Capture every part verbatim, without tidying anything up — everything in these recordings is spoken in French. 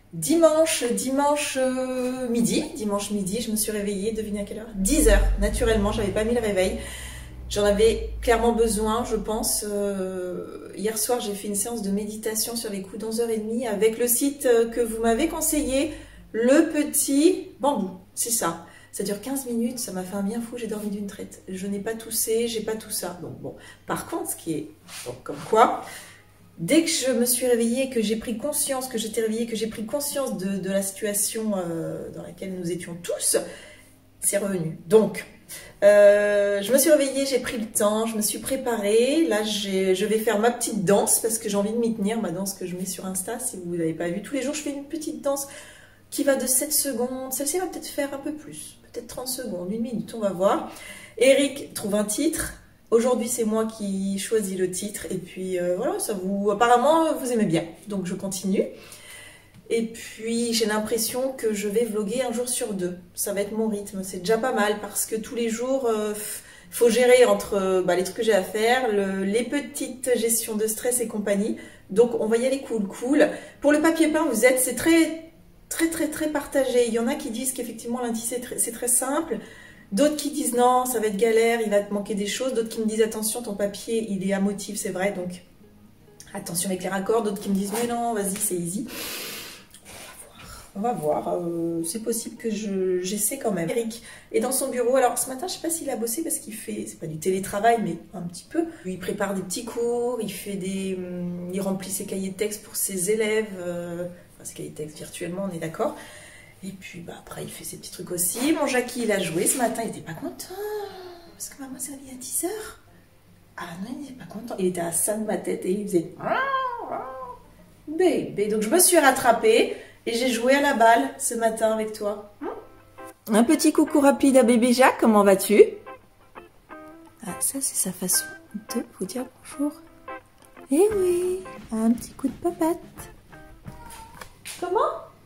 Dimanche, dimanche euh, midi, dimanche midi, je me suis réveillée, devinez à quelle heure? dix heures, naturellement, j'avais pas mis le réveil. J'en avais clairement besoin, je pense. Euh, hier soir, j'ai fait une séance de méditation sur les coups d'onze heures trente avec le site que vous m'avez conseillé, Le Petit Bambou, c'est ça. Ça dure quinze minutes, ça m'a fait un bien fou, j'ai dormi d'une traite. Je n'ai pas toussé, j'ai pas tout ça. Donc bon, par contre, ce qui est, donc, comme quoi, dès que je me suis réveillée, que j'ai pris conscience, que j'étais réveillée, que j'ai pris conscience de, de la situation euh, dans laquelle nous étions tous, c'est revenu. Donc, euh, je me suis réveillée, j'ai pris le temps, je me suis préparée. Là, je vais faire ma petite danse parce que j'ai envie de m'y tenir, ma danse que je mets sur Insta. Si vous ne l'avez pas vue, tous les jours, je fais une petite danse qui va de sept secondes. Celle-ci va peut-être faire un peu plus, peut-être trente secondes, une minute, on va voir. Eric trouve un titre. Aujourd'hui, c'est moi qui choisis le titre. Et puis, euh, voilà, ça vous... Apparemment, vous aimez bien. Donc, je continue. Et puis, j'ai l'impression que je vais vlogger un jour sur deux. Ça va être mon rythme. C'est déjà pas mal parce que tous les jours, il euh, faut gérer entre bah, les trucs que j'ai à faire, le, les petites gestions de stress et compagnie. Donc, on va y aller cool, cool. Pour le papier peint, vous êtes... C'est très, très, très, très partagé. Il y en a qui disent qu'effectivement, lundi, c'est très, c'est très simple. D'autres qui disent non, ça va être galère, il va te manquer des choses. D'autres qui me disent attention, ton papier, il est à motif, c'est vrai. Donc, attention avec les raccords. D'autres qui me disent mais non, vas-y, c'est easy. On va voir, euh, c'est possible que je j'essaie quand même. Eric est dans son bureau. Alors ce matin, je sais pas s'il a bossé parce qu'il fait, c'est pas du télétravail, mais un petit peu. Il prépare des petits cours, il fait des, il remplit ses cahiers de texte pour ses élèves, euh, enfin ses cahiers de texte virtuellement, on est d'accord. Et puis bah, après, il fait ses petits trucs aussi. Mon Jackie, il a joué ce matin, il était pas content parce que maman s'est réveillée à dix heures. Ah non, il n'était pas content. Il était à ça de ma tête et il faisait bébé. Donc je me suis rattrapée. Et j'ai joué à la balle ce matin avec toi. Un petit coucou rapide à bébé Jacques, comment vas-tu? Ah, ça c'est sa façon de vous dire bonjour. Eh oui, un petit coup de papate. Comment?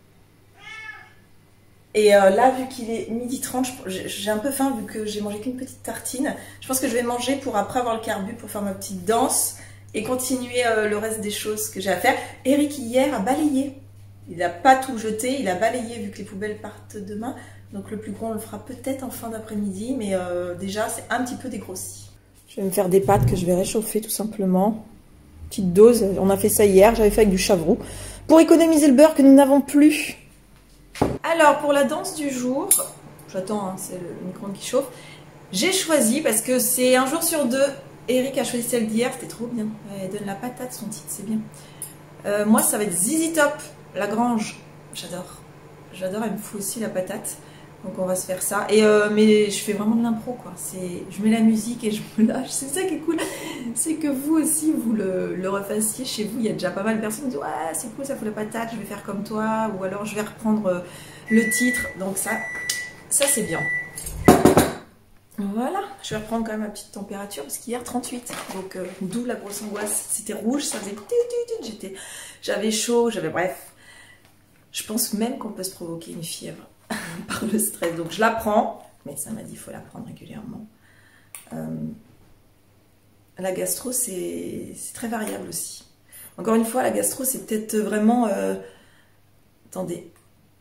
Et euh, là, vu qu'il est midi trente, j'ai un peu faim vu que j'ai mangé qu'une petite tartine. Je pense que je vais manger pour après avoir le carbu pour faire ma petite danse et continuer euh, le reste des choses que j'ai à faire. Eric hier a balayé. Il n'a pas tout jeté, il a balayé vu que les poubelles partent demain. Donc le plus gros, on le fera peut-être en fin d'après-midi. Mais euh, déjà, c'est un petit peu dégrossi. Je vais me faire des pâtes que je vais réchauffer tout simplement. Petite dose, on a fait ça hier, j'avais fait avec du chavroux. Pour économiser le beurre que nous n'avons plus. Alors, pour la danse du jour, j'attends, hein, c'est le micro-ondes qui chauffe. J'ai choisi, parce que c'est un jour sur deux, Eric a choisi celle d'hier, c'était trop bien. Elle donne la patate, son titre, c'est bien. Euh, moi, ça va être Zizi Top. Lagrange, j'adore. J'adore, elle me fout aussi la patate. Donc on va se faire ça. Et euh, mais je fais vraiment de l'impro quoi. Je mets la musique et je me lâche. C'est ça qui est cool. C'est que vous aussi, vous le, le refassiez chez vous. Il y a déjà pas mal de personnes qui disent ouais, c'est cool, ça fout la patate, je vais faire comme toi. Ou alors je vais reprendre le titre. Donc ça, ça c'est bien. Voilà, je vais reprendre quand même ma petite température parce qu'hier trente-huit, donc euh, d'où la grosse angoisse. C'était rouge, ça faisait j'étais, j'avais chaud, j'avais bref. Je pense même qu'on peut se provoquer une fièvre par le stress, donc je la prends, mais ça m'a dit qu'il faut la prendre régulièrement. Euh, la gastro, c'est très variable aussi. Encore une fois, la gastro, c'est peut-être vraiment... Euh, attendez.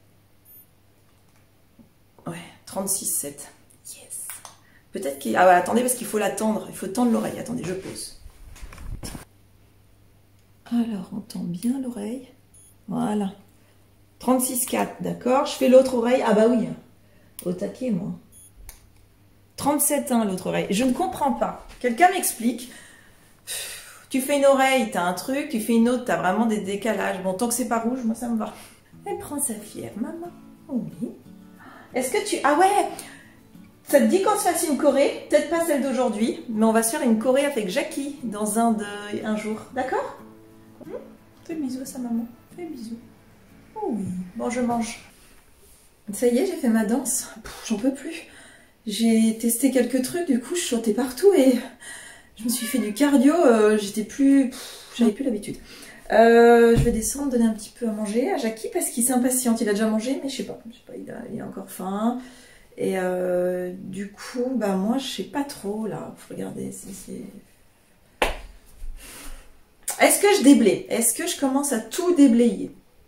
Ouais, trente-six virgule sept. Peut-être qu'il... Ah ouais, attendez, parce qu'il faut la tendre. Il faut tendre l'oreille. Attendez, je pose. Alors, on tend bien l'oreille. Voilà. trente-six virgule quatre, d'accord. Je fais l'autre oreille. Ah bah oui. Au taquet, moi. trente-sept virgule un, l'autre oreille. Je ne comprends pas. Quelqu'un m'explique. Tu fais une oreille, t'as un truc. Tu fais une autre, t'as vraiment des décalages. Bon, tant que c'est pas rouge, moi, ça me va. Elle prend sa fièvre, maman. Oui. Est-ce que tu... Ah ouais. Ça te dit qu'on se fasse une choré, peut-être pas celle d'aujourd'hui, mais on va se faire une choré avec Jackie dans un, de, un jour, d'accord? mmh Fais bisous à sa maman, fais bisous. Oh oui, bon je mange. Ça y est, j'ai fait ma danse, j'en peux plus. J'ai testé quelques trucs, du coup je sautais partout et je me suis fait du cardio, euh, j'étais plus... J'avais plus l'habitude. Euh, je vais descendre, donner un petit peu à manger à Jackie parce qu'il s'impatiente, il a déjà mangé, mais je sais pas, je sais pas, il a, il a encore faim. Et euh, du coup, bah moi, je sais pas trop, là. Faut regarder si c'est... Est-ce que je déblaye? Est-ce que je commence à tout déblayer?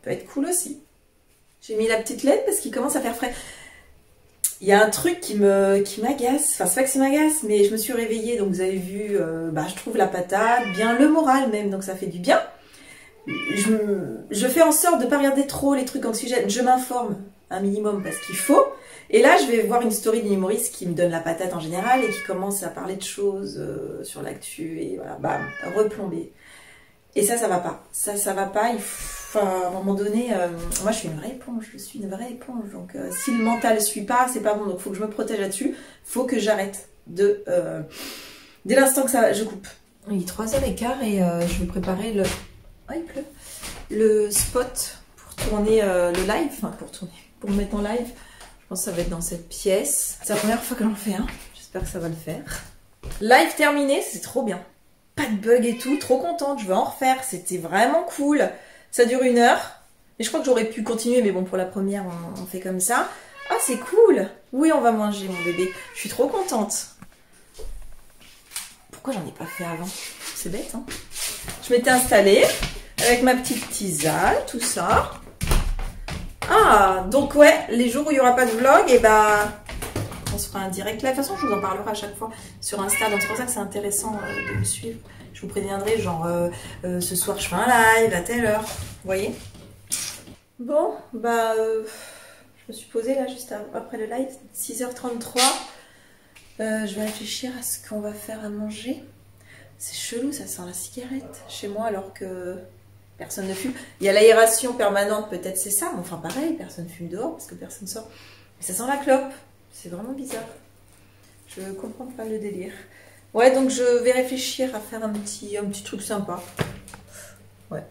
peut être cool aussi. J'ai mis la petite L E D parce qu'il commence à faire frais. Il y a un truc qui me qui m'agace, enfin c'est pas que ça m'agace, mais je me suis réveillée, donc vous avez vu, euh, bah, je trouve la patate, bien le moral même, donc ça fait du bien. Je, je fais en sorte de ne pas regarder trop les trucs anxiogènes, je m'informe un minimum parce qu'il faut. Et là, je vais voir une story d'une humoriste qui me donne la patate en général et qui commence à parler de choses euh, sur l'actu et voilà, bam, replombé. Et ça, ça va pas. Ça, ça va pas. Il faut, à un moment donné, euh, moi, je suis une vraie éponge. Je suis une vraie éponge. Donc, euh, si le mental suit pas, c'est pas bon. Donc, il faut que je me protège là-dessus. Faut que j'arrête de. Euh, dès l'instant que ça, je coupe. Il est trois heures quinze et euh, je vais préparer le. Ah, il pleut. Le spot pour tourner euh, le live. Enfin, pour tourner. Pour me mettre en live. Je pense que ça va être dans cette pièce. C'est la première fois que j'en fais un. J'espère que ça va le faire. Live terminé, c'est trop bien. Pas de bug et tout, trop contente, je veux en refaire, c'était vraiment cool. Ça dure une heure, et je crois que j'aurais pu continuer, mais bon, pour la première, on, on fait comme ça. Ah, c'est cool. Oui, on va manger, mon bébé. Je suis trop contente. Pourquoi j'en ai pas fait avant? C'est bête, hein. Je m'étais installée, avec ma petite tisane, tout ça. Ah, donc ouais, les jours où il n'y aura pas de vlog, et bah... on se fera un direct. Là, de toute façon, je vous en parlerai à chaque fois sur Insta. Donc, c'est pour ça que c'est intéressant euh, de me suivre. Je vous préviendrai, genre, euh, euh, ce soir, je fais un live à telle heure. Vous voyez? Bon, bah, euh, je me suis posée là, juste après le live, six heures trente-trois. Euh, je vais réfléchir à ce qu'on va faire à manger. C'est chelou, ça sent la cigarette chez moi alors que personne ne fume. Il y a l'aération permanente, peut-être c'est ça. Mais enfin, pareil, personne fume dehors parce que personne sort. Mais ça sent la clope. C'est vraiment bizarre. Je comprends pas le délire. Ouais, donc je vais réfléchir à faire un petit, un petit truc sympa. Ouais.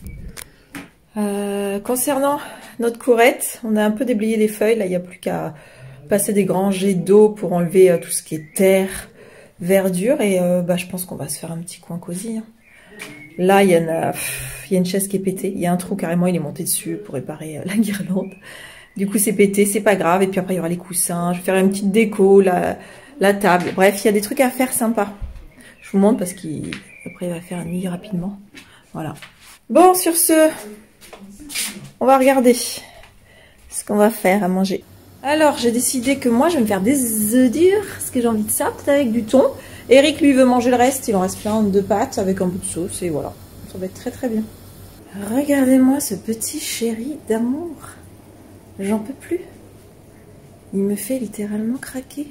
Euh, concernant notre courette, on a un peu déblayé les feuilles. Là, il n'y a plus qu'à passer des grands jets d'eau pour enlever euh, tout ce qui est terre, verdure. Et euh, bah, je pense qu'on va se faire un petit coin cosy. Hein. Là, il y, a, il y a une chaise qui est pétée. Il y a un trou carrément, il est monté dessus pour réparer euh, la guirlande. Du coup, c'est pété, c'est pas grave. Et puis après, il y aura les coussins. Je vais faire une petite déco, la, la table. Bref, il y a des trucs à faire sympas. Je vous montre parce qu'après, il va faire nuit rapidement. Voilà. Bon, sur ce, on va regarder ce qu'on va faire à manger. Alors, j'ai décidé que moi, je vais me faire des œufs durs. Parce que j'ai envie de ça, peut-être avec du thon. Eric, lui, veut manger le reste. Il en reste plein de pâtes avec un bout de sauce. Et voilà. Ça va être très, très bien. Regardez-moi ce petit chéri d'amour. J'en peux plus. Il me fait littéralement craquer.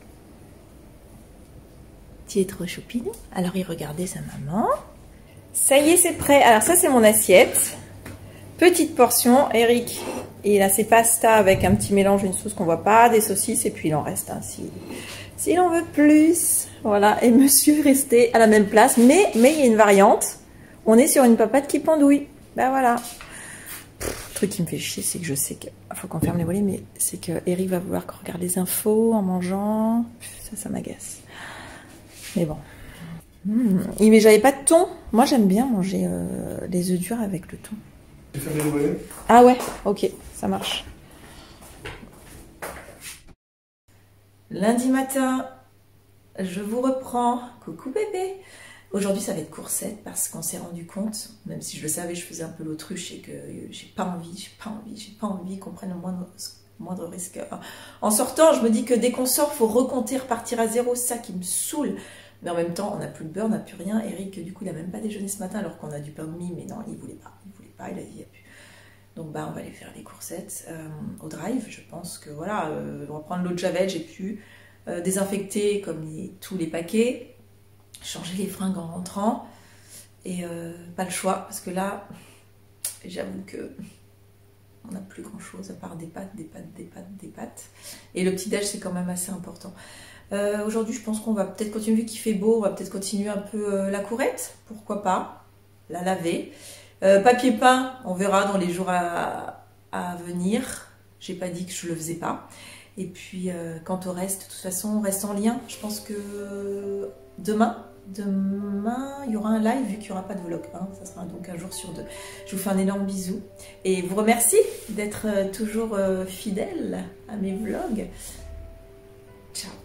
Tu es trop choupinou. Alors il regardait sa maman. Ça y est, c'est prêt. Alors ça, c'est mon assiette. Petite portion. Eric, il a ses pastas avec un petit mélange, une sauce qu'on voit pas, des saucisses, et puis il en reste un s'il s'il en veut plus. Voilà. Et monsieur est resté à la même place. Mais, mais il y a une variante. On est sur une papate qui pendouille. Ben voilà. Le truc qui me fait chier, c'est que je sais qu'il faut qu'on ferme les volets, mais c'est que Eric va vouloir qu'on regarde les infos en mangeant. Ça, ça m'agace. Mais bon. Mmh. Mais j'avais pas de thon. Moi, j'aime bien manger euh, les œufs durs avec le thon. Tu fermes les volets? Ah ouais, ok, ça marche. Lundi matin, je vous reprends. Coucou bébé. Aujourd'hui, ça va être coursette parce qu'on s'est rendu compte, même si je le savais, je faisais un peu l'autruche et que j'ai pas envie, j'ai pas envie, j'ai pas envie qu'on prenne le moindre, moindre risque. En sortant, je me dis que dès qu'on sort, il faut recompter, repartir à zéro, c'est ça qui me saoule. Mais en même temps, on n'a plus de beurre, on n'a plus rien. Eric, du coup, il n'a même pas déjeuné ce matin alors qu'on a du pain de mie, mais non, il voulait pas, il voulait pas, il a dit, il n'y a plus. Donc bah, on va aller faire les coursettes euh, au drive. Je pense que voilà, euh, on va prendre l'eau de javel, j'ai pu euh, désinfecter comme les, tous les paquets. Changer les fringues en rentrant et euh, pas le choix parce que là j'avoue que on n'a plus grand chose à part des pâtes, des pâtes, des pâtes, des pâtes et le petit déj c'est quand même assez important. Euh, aujourd'hui je pense qu'on va peut-être continuer, vu qu'il fait beau, on va peut-être continuer un peu euh, la courette, pourquoi pas, la laver. Euh, papier peint, on verra dans les jours à, à venir, j'ai pas dit que je le faisais pas. Et puis euh, quant au reste, de toute façon on reste en lien, je pense que demain Demain, il y aura un live vu qu'il n'y aura pas de vlog. Hein. Ça sera donc un jour sur deux. Je vous fais un énorme bisou. Et vous remercie d'être toujours fidèle à mes vlogs. Ciao.